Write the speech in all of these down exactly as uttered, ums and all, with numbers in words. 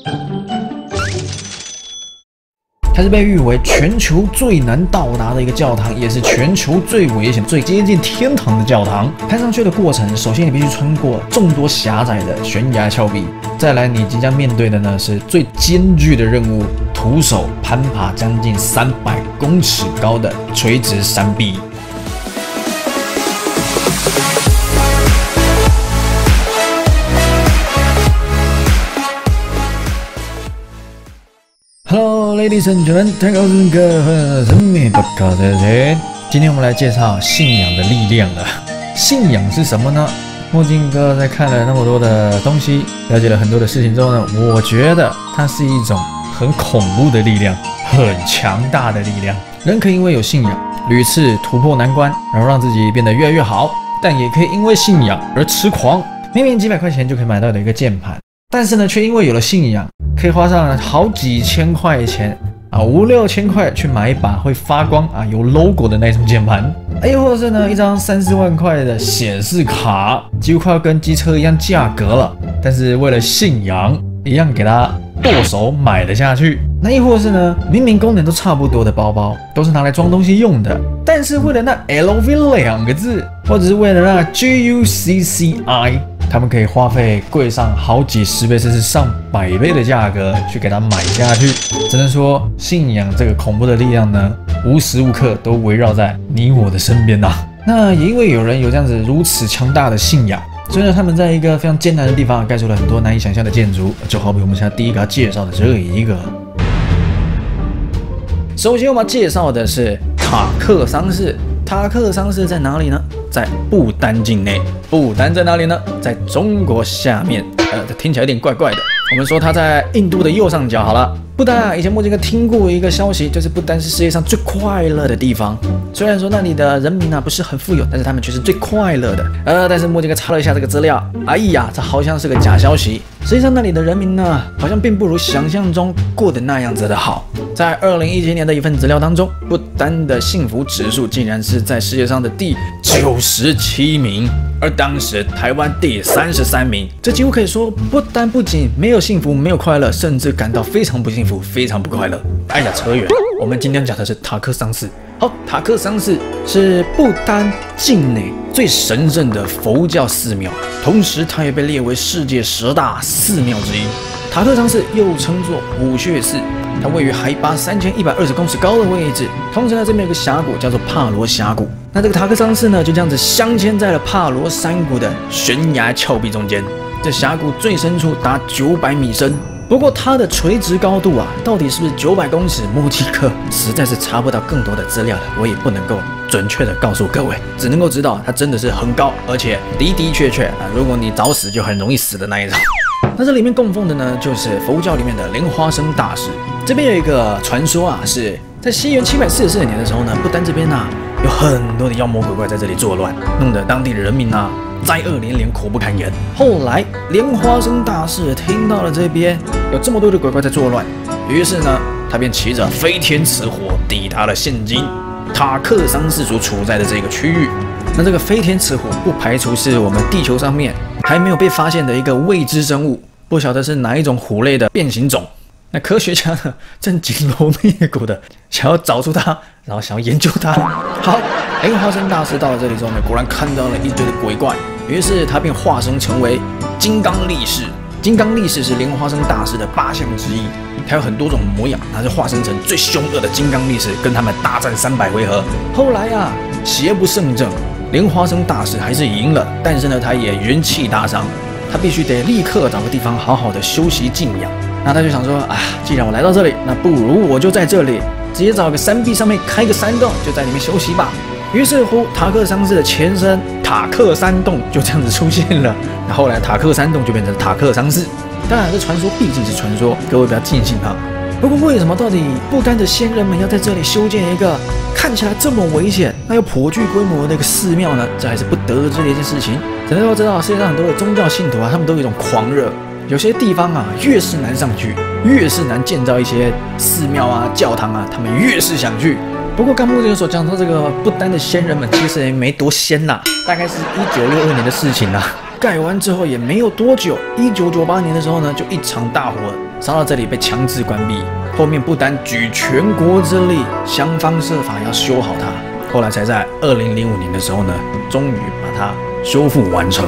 它是被誉为全球最难到达的一个教堂，也是全球最危险、最接近天堂的教堂。攀上去的过程，首先你必须穿过众多狭窄的悬崖峭壁，再来你即将面对的呢是最艰巨的任务，徒手攀爬将近三百公尺高的垂直山壁。Hello, ladies and gentlemen， 大家好，我是各位神秘不可的人。今天我们来介绍信仰的力量了。信仰是什么呢？墨镜哥在看了那么多的东西，了解了很多的事情之后呢，我觉得它是一种很恐怖的力量，很强大的力量。人可以因为有信仰，屡次突破难关，然后让自己变得越来越好，但也可以因为信仰而痴狂。明明几百块钱就可以买到的一个键盘，但是呢，却因为有了信仰，可以花上好几千块钱啊，五六千块去买一把会发光啊、有 logo 的那种键盘，又或者是呢，一张三四万块的显示卡，几乎快要跟机车一样价格了，但是为了信仰，一样给它剁手买了下去。那又或者是呢，明明功能都差不多的包包，都是拿来装东西用的，但是为了那 L V 两个字，或者是为了那 G U C C I。他们可以花费贵上好几十倍甚至上百倍的价格去给它买下去。只能说，信仰这个恐怖的力量呢，无时无刻都围绕在你我的身边呐、啊。那也因为有人有这样子如此强大的信仰，所以呢，他们在一个非常艰难的地方盖出了很多难以想象的建筑，就好比我们现在第一个要介绍的这一个。首先我们要介绍的是塔克桑市。塔克桑市在哪里呢？在不丹境内。不丹在哪里呢？在中国下面。呃，这听起来有点怪怪的。我们说它在印度的右上角好了。不丹啊，以前墨镜哥听过一个消息，就是不丹是世界上最快乐的地方。虽然说那里的人民啊不是很富有，但是他们却是最快乐的。呃，但是墨镜哥查了一下这个资料，哎呀，这好像是个假消息。实际上那里的人民呢，好像并不如想象中过得那样子的好。在二零一七年的一份资料当中，不丹的幸福指数竟然是在世界上的第九十七名，而当时台湾第三十三名。这几乎可以说，不丹不仅没有幸福，没有快乐，甚至感到非常不幸福，非常不快乐。哎呀，扯远了。我们今天讲的是塔克桑市。好，塔克桑市是不丹境内最神圣的佛教寺庙，同时它也被列为世界十大寺庙之一。塔克桑市又称作虎穴寺，它位于海拔三千一百二十公尺高的位置，同时呢，这边有个峡谷叫做帕罗峡谷。那这个塔克桑市呢，就这样子镶嵌在了帕罗山谷的悬崖峭壁中间。这峡谷最深处达九百米深，不过它的垂直高度啊，到底是不是九百公尺？墨迹哥实在是查不到更多的资料了，我也不能够准确的告诉各位，只能够知道它真的是很高，而且的的确确啊，如果你早死就很容易死的那一种。那这里面供奉的呢，就是佛教里面的莲花生大师。这边有一个传说啊，是在西元七百四十四年的时候呢，不丹这边啊有很多的妖魔鬼怪在这里作乱，弄得当地的人民啊灾厄连连，苦不堪言。后来莲花生大师听到了这边有这么多的鬼怪在作乱，于是呢，他便骑着飞天雌火抵达了现今塔克桑市所处在的这个区域。那这个飞天雌火不排除是我们地球上面还没有被发现的一个未知生物，不晓得是哪一种虎类的变形种。那科学家呢，正紧锣密鼓的想要找出它，然后想要研究它。好，莲花生大师到了这里之后呢，果然看到了一堆的鬼怪，于是他便化身成为金刚力士。金刚力士是莲花生大师的八项之一，他有很多种模样，他就化身成最凶恶的金刚力士，跟他们大战三百回合。后来啊，邪不胜正，莲花生大师还是赢了，但是呢，他也元气大伤，他必须得立刻找个地方好好的休息静养。那他就想说啊，既然我来到这里，那不如我就在这里直接找个山壁上面开个山洞，就在里面休息吧。于是乎，塔克桑市的前身塔克山洞就这样子出现了。那后来塔克山洞就变成塔克桑市。当然，这传说毕竟是传说，各位不要尽信它。不过，为什么到底不丹的先人们要在这里修建一个看起来这么危险、那又颇具规模的一个寺庙呢？这还是不得而知的一件事情。只能够知道，世界上很多的宗教信徒啊，他们都有一种狂热。有些地方啊，越是难上去，越是难建造一些寺庙啊、教堂啊，他们越是想去。不过刚目前所讲到这个不丹的先人们，其实也没多仙呐，大概是一九六二年的事情啦。盖完之后也没有多久，一九九八年的时候呢，就一场大火烧到这里被强制关闭。后面不单举全国之力，想方设法要修好它，后来才在二零零五年的时候呢，终于把它修复完成。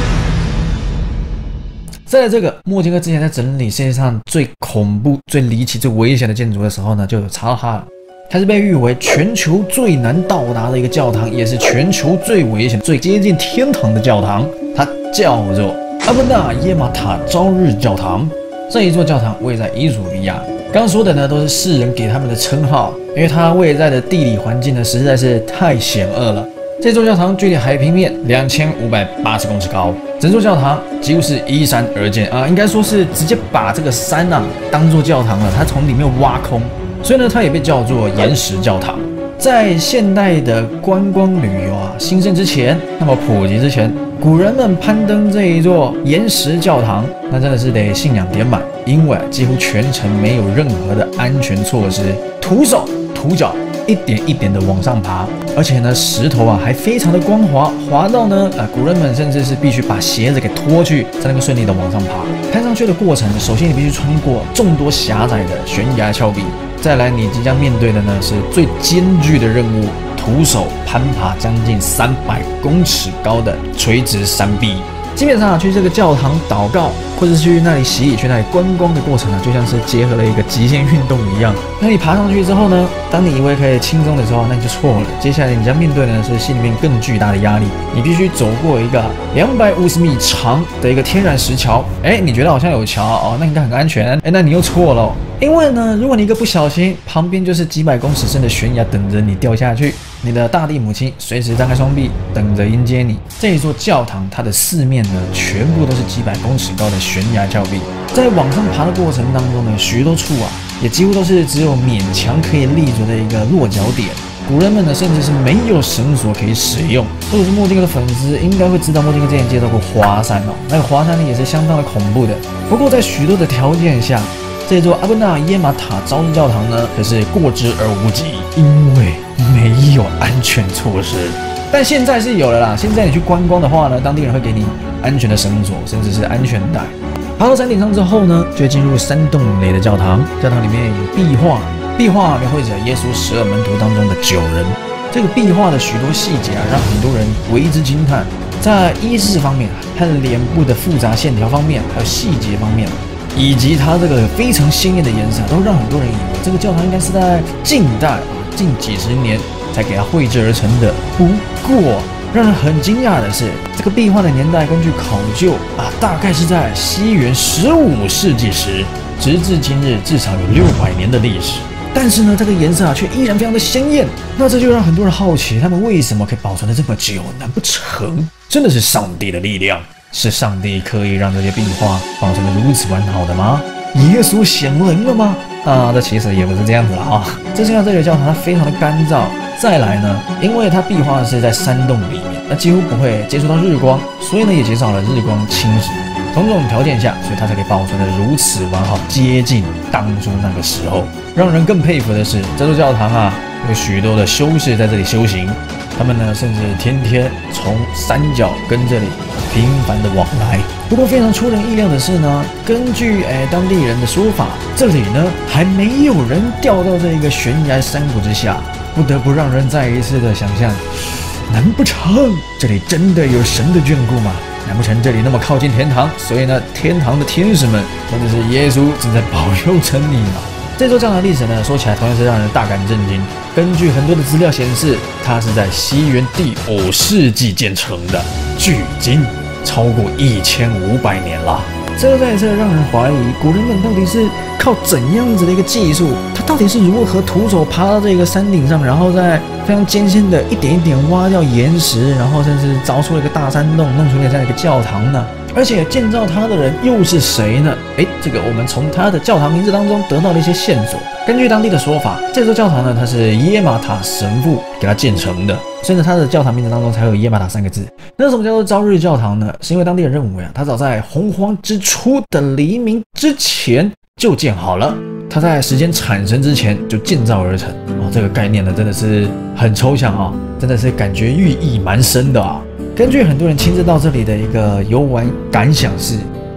在这个墨镜哥之前在整理世界上最恐怖、最离奇、最危险的建筑的时候呢，就有查到它了。它是被誉为全球最难到达的一个教堂，也是全球最危险、最接近天堂的教堂。它叫做阿布纳耶玛塔朝日教堂。这一座教堂位在伊索比亚。刚刚说的呢，都是世人给他们的称号，因为它位在的地理环境呢，实在是太险恶了。这座教堂距离海平面两千五百八十公尺高，整座教堂几乎是依山而建啊、呃，应该说是直接把这个山啊当做教堂了，它从里面挖空，所以呢，它也被叫做岩石教堂。在现代的观光旅游啊兴盛之前，那么普及之前，古人们攀登这一座岩石教堂，那真的是得信仰点满，因为几乎全程没有任何的安全措施，徒手徒脚一点一点的往上爬，而且呢，石头啊还非常的光滑，滑到呢，呃，古人们甚至是必须把鞋子给脱去，才能够顺利的往上爬。攀上去的过程，首先你必须穿过众多狭窄的悬崖峭壁，再来你即将面对的呢是最艰巨的任务，徒手攀爬将近三百公尺高的垂直山壁。基本上啊，去这个教堂祷告，或者是去那里洗礼、去那里观光的过程啊，就像是结合了一个极限运动一样。那你爬上去之后呢，当你以为可以轻松的时候，那你就错了。接下来你将面对的呢是心里面更巨大的压力，你必须走过一个两百五十米长的一个天然石桥。哎，你觉得好像有桥哦，那应该很安全。哎，那你又错了，因为呢，如果你一个不小心，旁边就是几百公尺深的悬崖等着你掉下去。你的大地母亲随时张开双臂，等着迎接你。这一座教堂，它的四面呢，全部都是几百公尺高的悬崖峭壁。在往上爬的过程当中呢，许多处啊，也几乎都是只有勉强可以立足的一个落脚点。古人们呢，甚至是没有绳索可以使用。如果是墨镜哥的粉丝，应该会知道墨镜哥之前介绍过华山哦，那个华山呢也是相当的恐怖的。不过在许多的条件下，这座阿布纳耶玛塔朝日教堂呢，可是过之而无及，因为没有安全措施。但现在是有了啦，现在你去观光的话呢，当地人会给你安全的绳索，甚至是安全带。爬到山顶上之后呢，就会进入山洞内的教堂。教堂里面有壁画，壁画描绘着耶稣十二门徒当中的九人。这个壁画的许多细节啊，让很多人为之惊叹。在衣饰方面，它的脸部的复杂线条方面，还有细节方面，以及它这个非常鲜艳的颜色，都让很多人以为这个教堂应该是在近代啊，近几十年才给它绘制而成的。不过，让人很惊讶的是，这个壁画的年代根据考究啊，大概是在西元十五世纪时，直至今日至少有六百年的历史。但是呢，这个颜色啊却依然非常的鲜艳。那这就让很多人好奇，他们为什么可以保存得这么久？难不成真的是上帝的力量？是上帝刻意让这些壁画保存得如此完好的吗？耶稣显灵了吗？啊，这其实也不是这样子了啊。这是因为这个教堂它非常的干燥。再来呢，因为它壁画是在山洞里面，那几乎不会接触到日光，所以呢也减少了日光侵蚀。种种条件下，所以它才可以保存得如此完好，接近当初那个时候。让人更佩服的是，这座教堂啊，有许多的修士在这里修行，他们呢甚至天天从山脚跟这里频繁的往来。不过非常出人意料的是呢，根据诶当地人的说法，这里呢还没有人掉到这一个悬崖山谷之下，不得不让人再一次的想象，难不成这里真的有神的眷顾吗？难不成这里那么靠近天堂，所以呢天堂的天使们甚至是耶稣正在保佑着你吗？这座教堂历史呢，说起来同样是让人大感震惊。根据很多的资料显示，它是在西元第五世纪建成的，距今超过一千五百年了。这再次让人怀疑，古人们到底是靠怎样子的一个技术？他到底是如何徒手爬到这个山顶上，然后再非常艰辛的一点一点挖掉岩石，然后甚至凿出了一个大山洞，弄出了这样一个教堂呢？而且建造它的人又是谁呢？诶，这个我们从它的教堂名字当中得到了一些线索。根据当地的说法，这座教堂呢，它是耶玛塔神父给它建成的，所以呢，它的教堂名字当中才有耶玛塔三个字。那什么叫做朝日教堂呢？是因为当地人认为啊，它早在洪荒之初的黎明之前就建好了，它在时间产生之前就建造而成。哦，这个概念呢，真的是很抽象啊，真的是感觉寓意蛮深的啊。根据很多人亲自到这里的一个游玩感想是，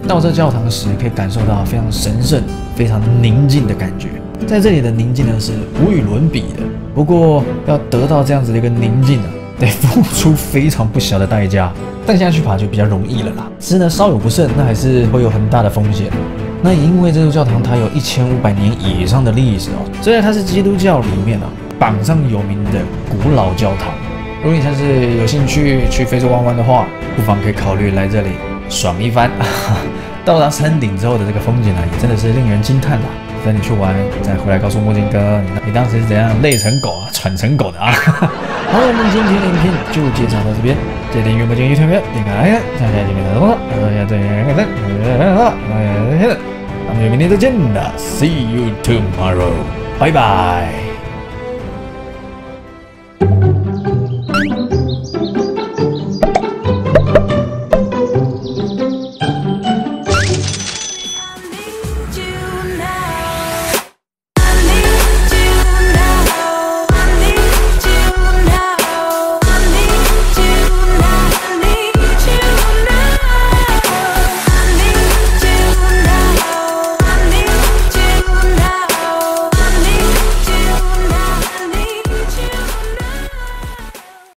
到这教堂时，可以感受到非常神圣、非常宁静的感觉。在这里的宁静呢是无与伦比的。不过要得到这样子的一个宁静啊，得付出非常不小的代价。但现在去爬就比较容易了啦，只是呢稍有不慎，那还是会有很大的风险。那也因为这座教堂它有一千五百年以上的历史哦，所以它是基督教里面啊榜上有名的古老教堂。如果你像是有兴趣去非洲玩玩的话，不妨可以考虑来这里爽一番。到达山顶之后的这个风景啊，也真的是令人惊叹啦。等你去玩，再回来告诉墨镜哥，你你当时是怎样累成狗啊，喘成狗的啊？好，我们今天的影片就介绍到这边。记得订阅墨镜 YouTube， 点个 like， 下下见面的动作，大家再见，感谢，那我们就明天再见了 ，See you tomorrow， 拜拜。